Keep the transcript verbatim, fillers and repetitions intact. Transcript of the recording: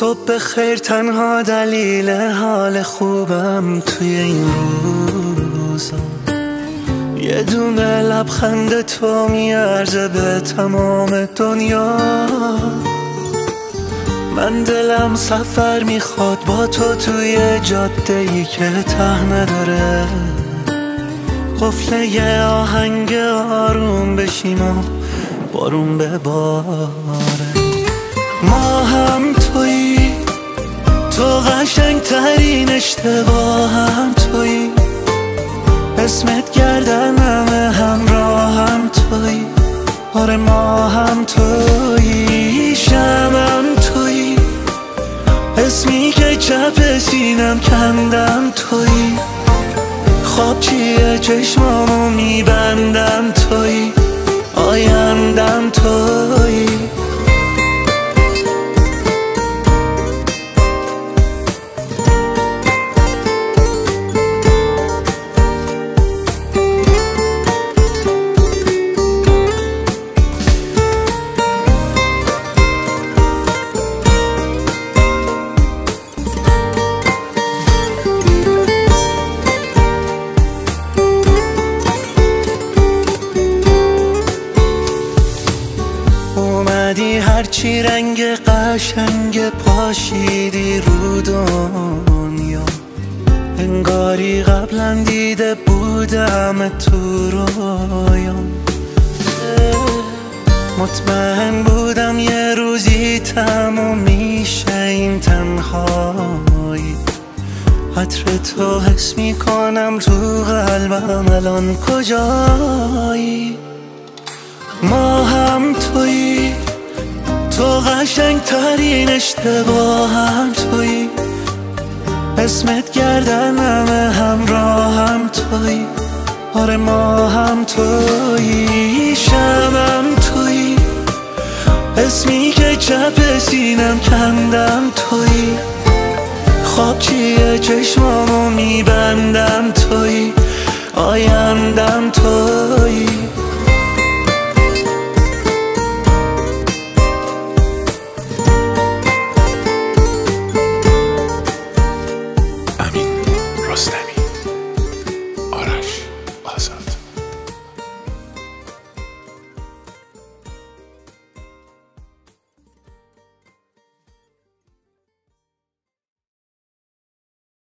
صبح خیر تنها دلیل حال خوبم توی این روزا، یه دونه لبخند تو میارزه به تمام دنیا. من دلم سفر میخواد با تو توی جاده ای که ته نداره، قفل یه آهنگ آروم بشیم و بارون بباره. ما هم تویی، تو قشنگ ترین اشتباهم تویی، اسمت گردنمه همراهم تویی. آره ما هم تویی، شمم تویی، اسمی که چپ سینم کندم تویی. خواب چیه چشمامو میبندم تویی، آیندم تویی. اومدی هرچی رنگ قشنگ پاشیدی رو دنیا، انگاری قبلا دیده بودم تو رویام. مطمئن بودم یه روزی تموم میشه این تنهایی، عطر تو حس میکنم تو قلبم الان کجایی. ما هم تویی، تو قشنگ ترین اشتباهم تویی، اسمت گردنمه همراهم تویی. آره ما هم تویی، شمم تویی، اسمی که چپ سینم کندم تویی. خواب چیه چشمامو میبندم تویی، آیندم تویی. Amin, Rostami.